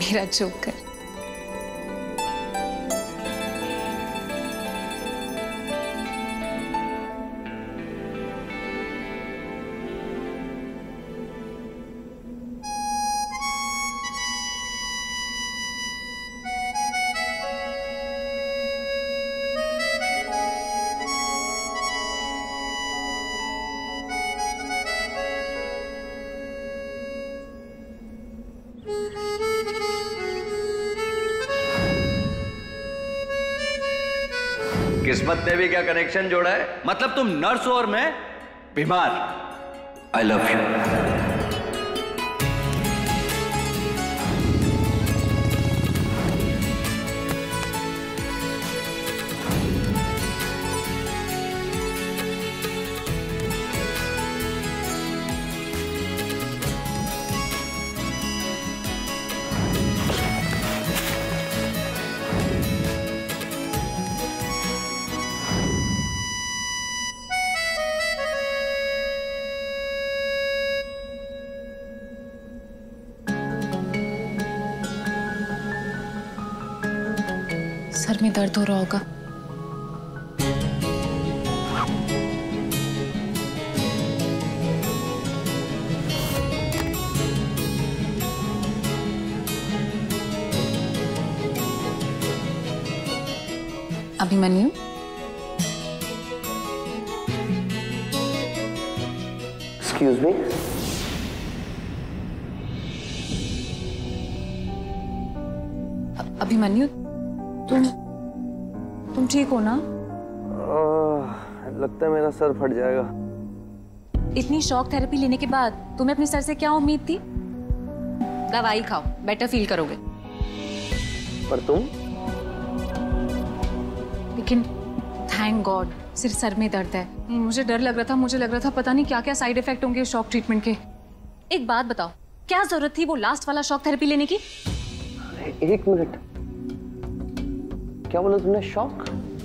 मेरा जोकर। किस्मत ने भी क्या कनेक्शन जोड़ा है? मतलब तुम नर्स हो और मैं बीमार। I love you. सर में दर्द हो रहा होगा। Abhimanyu, excuse me. अभिमन्यु, तुम ठीक हो ना? लगता है मेरा सर फट जाएगा। इतनी शॉक थेरेपी लेने के बाद तुम्हें अपने सर से क्या उम्मीद थी? दवाई खाओ, बेटर फील करोगे। पर तुम? लेकिन थैंक गॉड सिर्फ सर में दर्द है। मुझे डर लग रहा था, मुझे लग रहा था पता नहीं क्या क्या साइड इफेक्ट होंगे शॉक ट्रीटमेंट के। एक बात बताओ, क्या जरूरत थी वो लास्ट वाला शॉक थेरेपी लेने की? एक मिनट, क्या बोला तुमने? शॉक?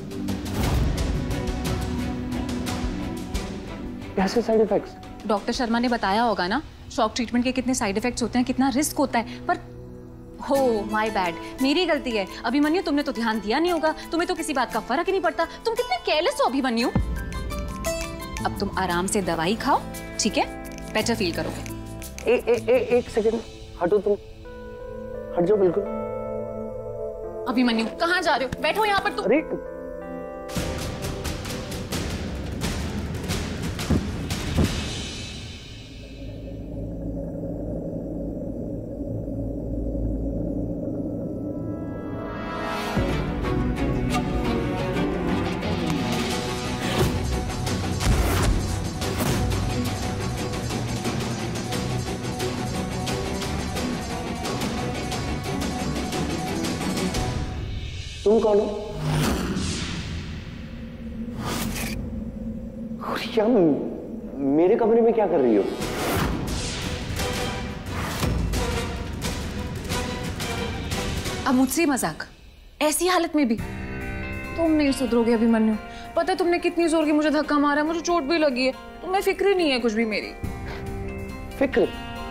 कैसे साइड इफेक्ट्स? डॉक्टर शर्मा ने बताया होगा ना शॉक ट्रीटमेंट के कितने साइड इफेक्ट्स होते हैं, कितना रिस्क होता है। पर हो माय बैड, मेरी गलती है। अभिमन्यु, तुमने तो ध्यान दिया नहीं होगा, तुम्हें तो किसी बात का फर्क ही नहीं पड़ता। तुम कितने केयरलेस हो अभिमन्यु। अब तुम आराम से दवाई खाओ, ठीक है? बेटर फील करोगे। एक सेकेंड हटो, तुम हट जाओ बिल्कुल। अभिमन्यु, कहाँ जा रहे हो? बैठो यहाँ पर तुम। अरे तुम कौन हो? क्या मेरे कमरे में क्या कर रही हो? अब मुझसे मजाक? ऐसी हालत में भी तुम नहीं सुधरोगे अभिमन्यु। पता है तुमने कितनी जोर की मुझे धक्का मारा है, मुझे चोट भी लगी है। तुम्हें फिक्र ही नहीं है कुछ भी मेरी। फिक्र?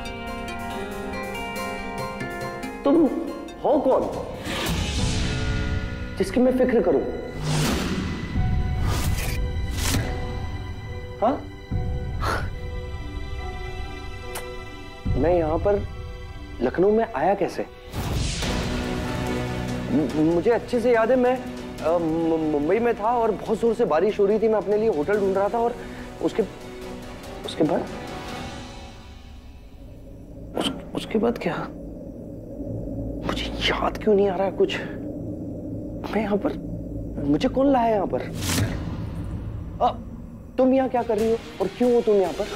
तुम हो कौन जिसकी मैं फिक्र करूं? हाँ? मैं यहां पर लखनऊ में आया कैसे? मुझे अच्छे से याद है, मैं मुंबई में था और बहुत जोर से बारिश हो रही थी। मैं अपने लिए होटल ढूंढ रहा था और उसके बाद क्या? मुझे याद क्यों नहीं आ रहा है कुछ। मैं यहाँ पर, मुझे कौन लाया यहाँ पर? तुम यहाँ क्या कर रही हो और क्यों हो तुम यहाँ पर?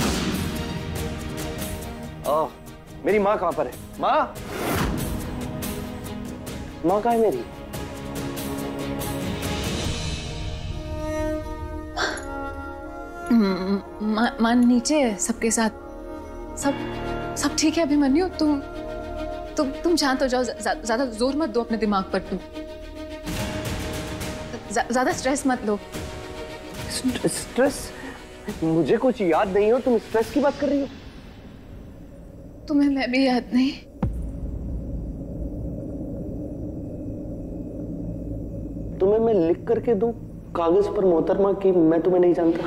मेरी माँ कहाँ पर है? माँ कहाँ है मेरी? माँ नीचे है सबके साथ। सब ठीक है अभिमन्यु। तुम शांत हो जाओ, ज्यादा जोर मत दो अपने दिमाग पर। तुम ज्यादा स्ट्रेस मत लो। स्ट्रेस? मुझे कुछ याद नहीं हो, तुम स्ट्रेस की बात कर रही हो? तुम्हें मैं भी याद नहीं? करके दो कागज पर मोहतरमा कि मैं तुम्हें नहीं जानता।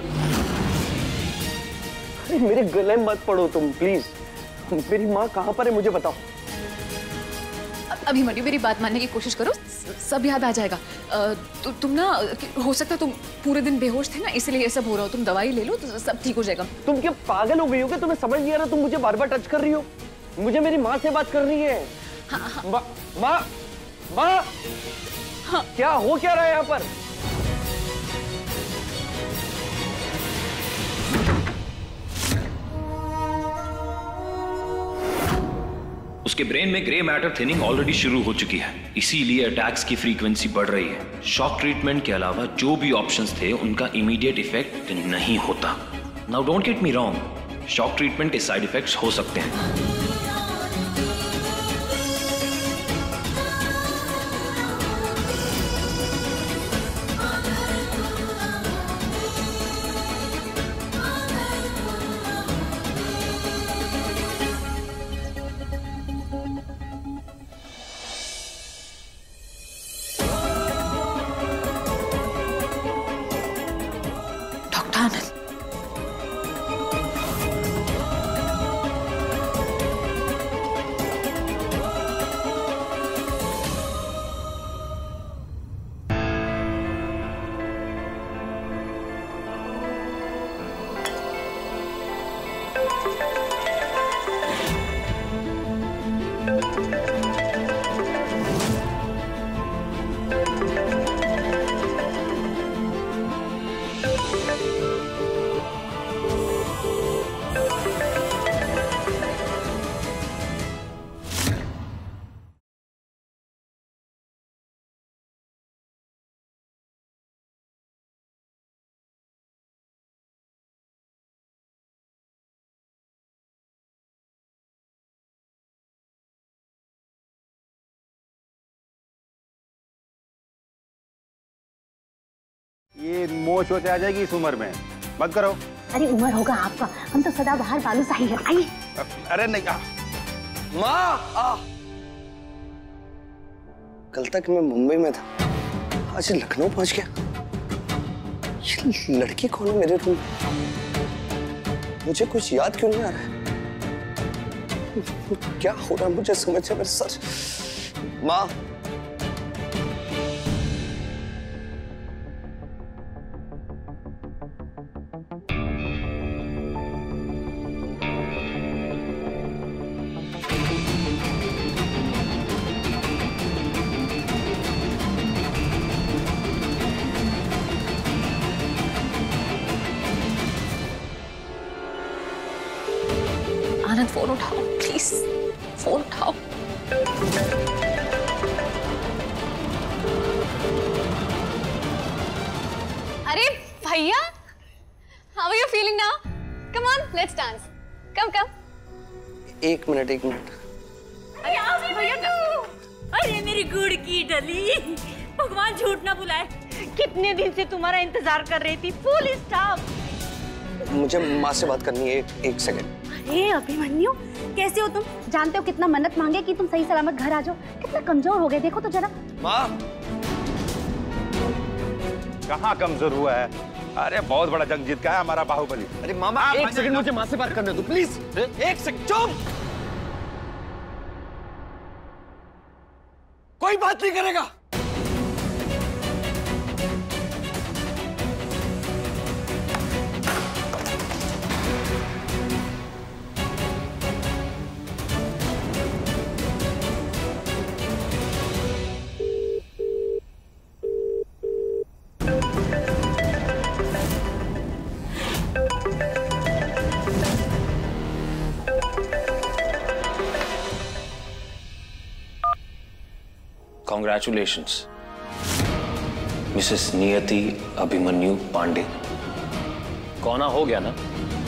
अरे मेरे गले मत पड़ो तुम प्लीज। मेरी माँ कहाँ पर है मुझे बताओ। अभिमन्यु मेरी बात मानने की कोशिश करो, सब याद आ जाएगा। तुम ना, हो सकता है तुम पूरे दिन बेहोश थे ना, इसलिए ये सब हो रहा हो। तुम दवाई ले लो तो सब ठीक हो जाएगा। तुम क्या पागल हो गई हो क्या? तुम्हें समझ नहीं आ रहा? तुम मुझे बार बार टच कर रही हो। मुझे मेरी माँ से बात करनी है। माँ माँ माँ, हाँ। क्या हो क्या रहा है यहाँ पर? उसके ब्रेन में ग्रे मैटर थिनिंग ऑलरेडी शुरू हो चुकी है, इसीलिए अटैक्स की फ्रीक्वेंसी बढ़ रही है। शॉक ट्रीटमेंट के अलावा जो भी ऑप्शंस थे उनका इमीडिएट इफेक्ट नहीं होता। Now don't get me wrong, shock treatment के साइड इफेक्ट्स हो सकते हैं। ये मोच वोच आ जाएगी इस उम्र में, मत करो। अरे उम्र होगा आपका, हम तो सदा बाहर बालू साही है। आइए। अरे नहीं। माँ कल तक मैं मुंबई में था, आज लखनऊ पहुंच गया। ये लड़की कौन है मेरे रूम में? मुझे कुछ याद क्यों नहीं आ रहा है? क्या हो रहा है मुझे समझ है मेरे सर। माँ आनंद, फोन उठाओ प्लीज, फोन उठाओ। अरे भैया, how are you feeling now? Come on, let's dance. Come come. एक मिनट। अरे आओ भैया। अरे मेरी गुड़ की डली, भगवान झूठ ना बुलाए, कितने दिन से तुम्हारा इंतजार कर रही थी। Full stop. मुझे माँ से बात करनी है, एक सेकंड। अरे अभिमन्यु, कैसे हो तुम? जानते हो कितना मन्नत मांगे कि तुम सही सलामत घर आ जाओ। कितना कमजोर हो गए, देखो तो जरा। माँ कहाँ कमजोर हुआ है? अरे बहुत बड़ा जंग जीत का है हमारा बाहुबली। अरे मामा एक सेकंड, मुझे माँ से बात करने दो प्लीज। एक सेकंड, चुप। कोई बात नहीं करेगा। Congratulations, मिसेस नियति अभिमन्यु पांडे। कौना हो गया ना,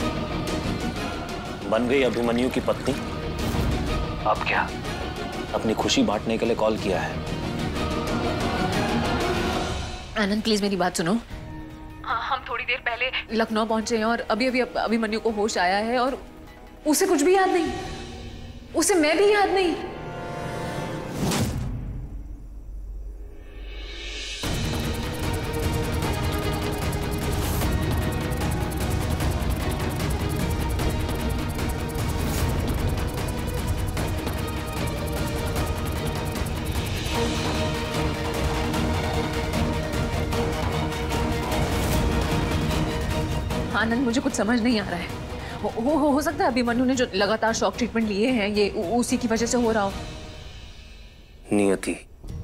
बन गई अभिमन्यु की पत्नी। अब क्या, अपनी खुशी बांटने के लिए कॉल किया है। आनंद प्लीज मेरी बात सुनो। हम थोड़ी देर पहले लखनऊ पहुंचे हैं और अभी अभी अभिमन्यु को होश आया है और उसे कुछ भी याद नहीं, उसे मैं भी याद नहीं। आनंद, मुझे कुछ समझ नहीं आ रहा है। हो सकता है अभिमन्यु ने जो लगातार शॉक ट्रीटमेंट लिए हैं ये उसी की वजह से हो रहा हो। Niyati,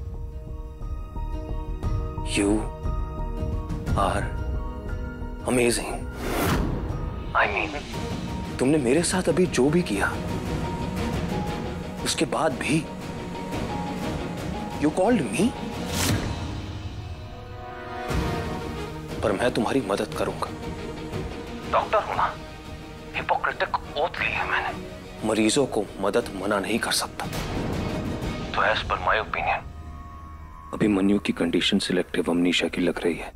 you are amazing. I mean, तुमने मेरे साथ अभी जो भी किया उसके बाद भी यू कॉल्ड मी। पर मैं तुम्हारी मदद करूंगा। डॉक्टर हूं ना, हिपोक्रेटिक ओथ ली है मैंने। मरीजों को मदद मना नहीं कर सकता। तो as per my opinion Abhimanyu की कंडीशन सिलेक्टिव अमनीशिया की लग रही है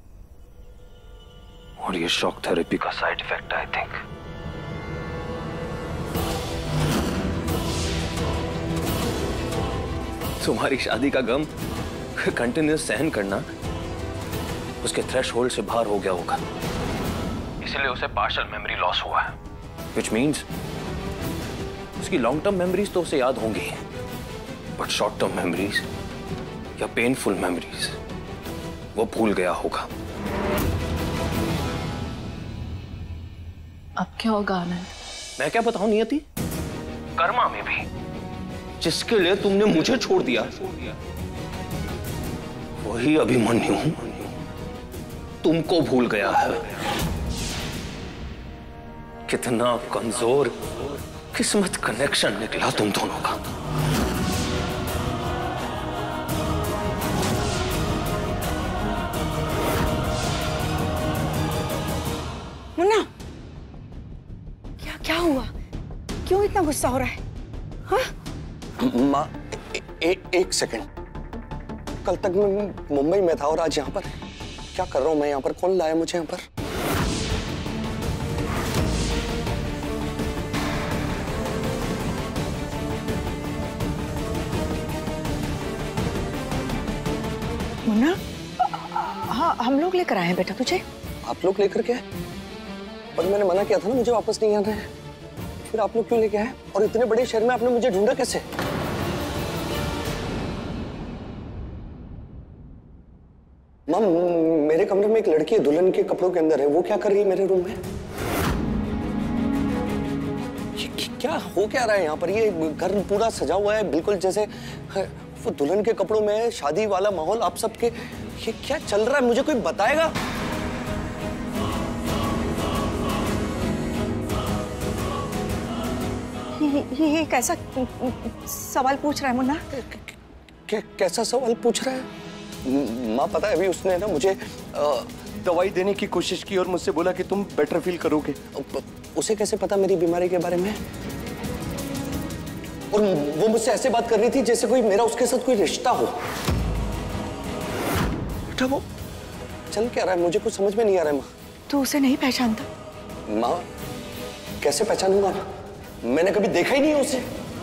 और ये शॉक थेरेपी का साइड इफेक्ट आई थिंक। तुम्हारी शादी का गम कंटिन्यूस सहन करना उसके थ्रेशहोल्ड से बाहर हो गया होगा, इसलिए उसे पार्शियल मेमोरी लॉस हुआ है। Which means उसकी लॉन्ग टर्म मेमोरीज तो उसे याद होंगी, बट शॉर्ट टर्म मेमोरीज या पेनफुल मेमोरीज वो भूल गया होगा। अब क्या होगा आनंद? मैं क्या बताऊं नियति, कर्मा में भी जिसके लिए तुमने मुझे छोड़ दिया वही अभिमन्यु तुमको भूल गया है। कितना कमजोर किस्मत कनेक्शन निकला तुम दोनों का। मुन्ना, क्या हुआ? क्यों इतना गुस्सा हो रहा है? हाँ? माँ, एक सेकंड। कल तक मैं मुंबई में था और आज यहाँ पर क्या कर रहा हूँ मैं यहाँ पर? कौन लाया मुझे यहाँ पर? मुन्ना, हाँ हम लोग लेकर आए हैं बेटा तुझे। आप लोग लेकर के आए? पर मैंने मना किया था ना मुझे वापस नहीं आना है। फिर आप लोग क्यों लेके आए? और इतने बड़े शहर में आपने मुझे ढूंढा कैसे? माँ, मेरे कमरे में एक लड़की है, दुल्हन के कपड़ों के अंदर है। वो क्या कर रही है मेरे रूम में? क्या हो क्या रहा है यहाँ पर? ये घर पूरा सजा हुआ है बिल्कुल जैसे वो दुल्हन के कपड़ों में, शादी वाला माहौल आप सबके। ये क्या चल रहा है? मुझे कोई बताएगा? ये कैसा सवाल पूछ रहा है मुन्ना? कैसा सवाल पूछ रहा है? माँ, पता है अभी उसने ना मुझे दवाई देने की कोशिश की और मुझसे बोला कि तुम बेटर फील करोगे। उसे कैसे पता मेरी बीमारी के बारे में? और वो मुझसे ऐसे बात कर रही थी जैसे कोई मेरा उसके साथ कोई रिश्ता हो। बेटा वो चल क्या रहा है? मुझे कुछ समझ में नहीं आ रहा है माँ। तू उसे नहीं पहचानता? माँ, कैसे पहचानूंगा? मैंने कभी देखा ही नहीं उसे।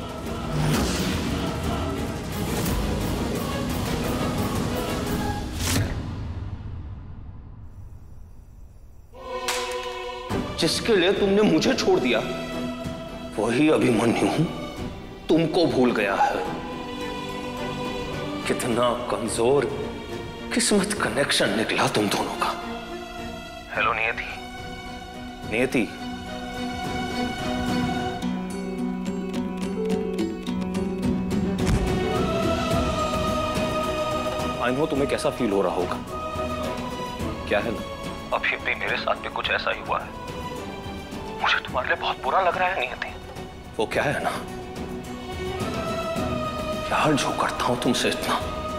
जिसके लिए तुमने मुझे छोड़ दिया वही अभिमन्यु तुमको भूल गया है। कितना कमजोर किस्मत कनेक्शन निकला तुम दोनों का। हेलो नियति। नियति, आई नो तुम्हें कैसा फील हो रहा होगा। क्या है ना, अभी भी मेरे साथ भी कुछ ऐसा ही हुआ है। मुझे तुम्हारे लिए बहुत बुरा लग रहा है नियति। वो क्या है ना यार, जो करता हूं तुमसे इतना,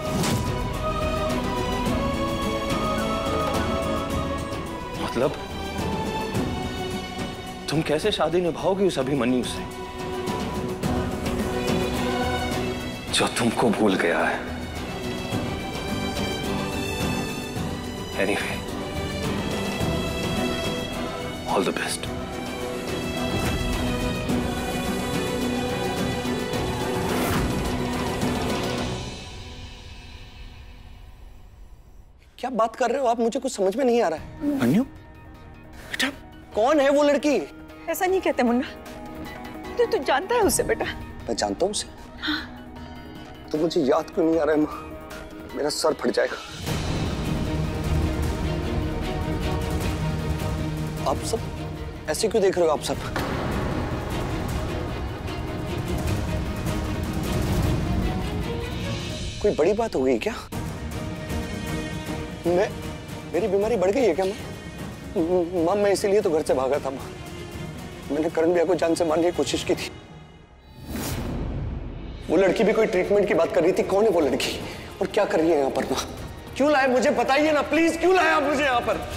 मतलब तुम कैसे शादी निभाओगी उस अभिमन्यु से जो तुमको भूल गया है? Anyway, all the best. क्या बात कर रहे हो आप? मुझे कुछ समझ में नहीं आ रहा है। मन्यु, बेटा कौन है वो लड़की? ऐसा नहीं कहते मुन्ना, तू जानता है उसे बेटा? मैं जानता हूँ उसे। तो मुझे याद क्यों नहीं आ रहा है माँ? मेरा सर फट जाएगा। आप सब ऐसे क्यों देख रहे हो? आप सब कोई बड़ी बात हो गई क्या? मेरी बीमारी बढ़ गई है क्या माँ? मैं इसीलिए तो घर से भागा था माँ। मैंने करण भैया को जान से मारने की कोशिश की थी। वो लड़की भी कोई ट्रीटमेंट की बात कर रही थी। कौन है वो लड़की और क्या कर रही है यहाँ पर माँ? क्यों लाए मुझे बताइए ना प्लीज, क्यों लाए आप मुझे यहाँ पर?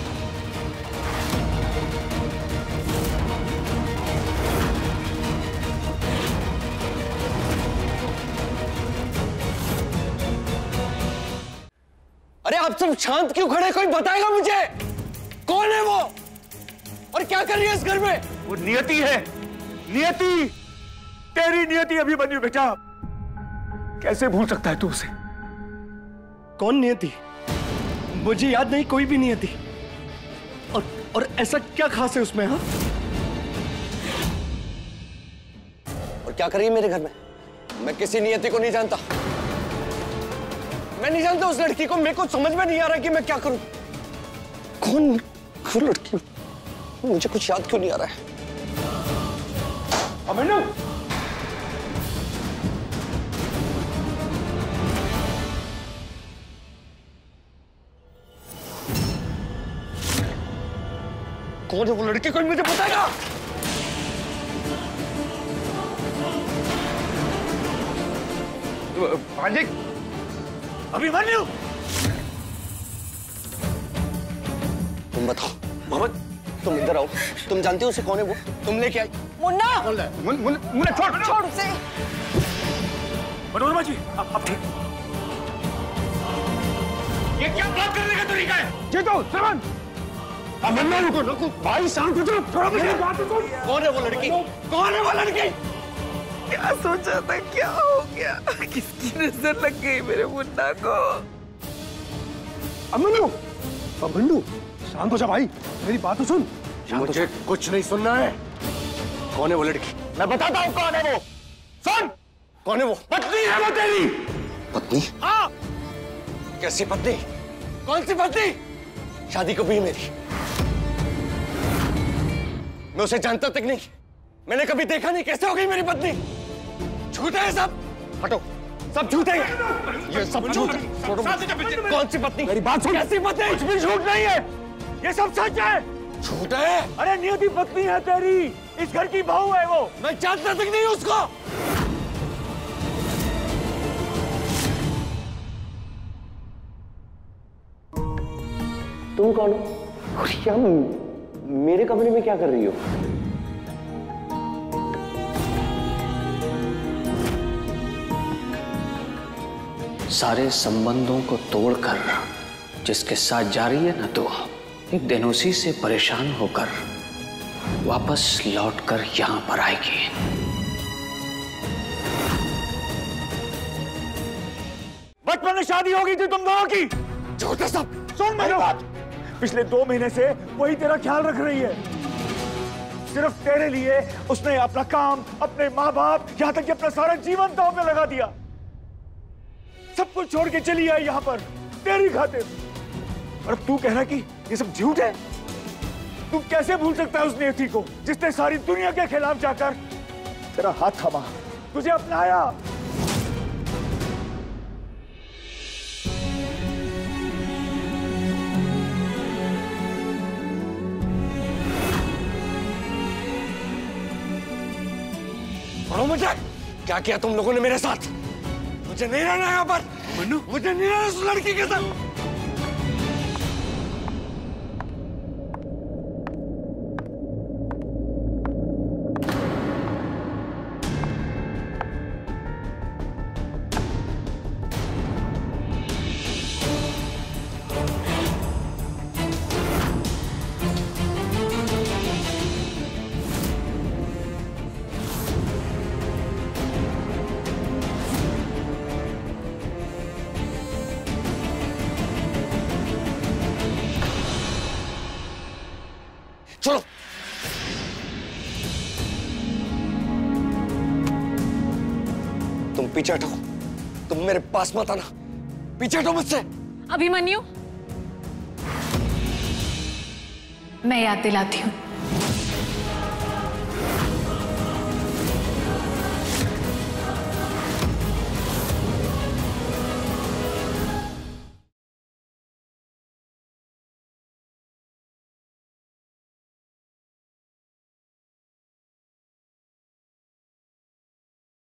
अरे आप सब शांत क्यों खड़े? कोई बताएगा मुझे कौन है वो और क्या कर रही है इस घर में? वो नियति है, नियति, तेरी नियति अभिमन्यु बेटा। कैसे भूल सकता है तू उसे? कौन नियति? मुझे याद नहीं कोई भी नियति। और ऐसा क्या खास है उसमें? हाँ, और क्या कर रही है मेरे घर में? मैं किसी नियति को नहीं जानता। मैं नहीं जानता उस लड़की को। मेरे को समझ में नहीं आ रहा कि मैं क्या करूं। कौन लड़की? मुझे कुछ याद क्यों नहीं आ रहा है? अभिमन्यु, कौन है वो लड़की? कोई मुझे बताएगा? मालिक, अभिमन्यु, तुम बताओ। मोहम्मद, तुम इधर आओ। तुम जानते हो उसे कौन है वो? तुम लेके आई। मुन्ना, मुन्ना छोड़ उसे। मनोरमा जी, आप ठीक? ये क्या बात करने का तरीका है? जीतो, श्रवण, अभिमन्यु को भाई शांत हो जाओ, थोड़ा मेरी बात सुन। कौन है वो लड़की? कौन है वो लड़की? क्या सोचा था, क्या हो गया? किसकी नजर लग गई मेरे मुन्ना को? अभिमन्यु, शांत हो जा भाई, मेरी बात तो सुन। मुझे कुछ नहीं सुनना है। कौन है वो लड़की? मैं बताता हूँ कौन है वो। सुन, कौन है वो? पत्नी है वो तेरी। पत्नी? हाँ। कैसी पत्नी? कौन सी पत्नी? शादी कब हुई मेरी? मैं उसे जानता तक नहीं। मैंने कभी देखा नहीं। कैसे हो गई मेरी पत्नी? झूठ है सब। हटो, सब झूठ है ये सब झूठ है। कौन सी पत्नी? मेरी बात सुन। कैसी पत्नी? कुछ भी झूठ नहीं है, ये सब सच है। झूठ है? अरे नियति पत्नी है तेरी, इस घर की बहू है वो। मैं जानता तक नहीं उसको। तुम कौन हो और क्या मेरे कमरे में क्या कर रही हो? सारे संबंधों को तोड़कर जिसके साथ जा रही है ना, तो एक दिन उसी से परेशान होकर वापस लौटकर यहां पर आएगी। बचपन में शादी हो गई थी तुम दोनों की। झूठ है सब। सुन मेरी बात, पिछले 2 महीने से वही तेरा ख्याल रख रही है। सिर्फ तेरे लिए उसने अपना काम, अपने माँ बाप, यहाँ तक कि अपना सारा जीवन दांव पे लगा दिया। सब कुछ छोड़ के चली आई यहाँ पर तेरी खातिर। और अब तू कह रहा कि ये सब झूठ है? तू कैसे भूल सकता है उस नियति को जिसने सारी दुनिया के खिलाफ जाकर तेरा हाथ थामा, तुझे अपनाया? मुझे क्या किया तुम लोगों ने मेरे साथ? मुझे नहीं रहना यहाँ पर। मनु, मुझे नहीं रहना उस लड़की के साथ। चलो, तुम पीछे हटो। तुम मेरे पास मत आना। पीछे हटो मुझसे। अभिमन्यु, मैं याद दिलाती हूँ।